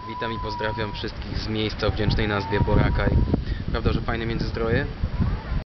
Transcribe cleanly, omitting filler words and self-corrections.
Witam i pozdrawiam wszystkich z miejsca o wdzięcznej nazwie Boracay. Prawda, że fajne Międzyzdroje?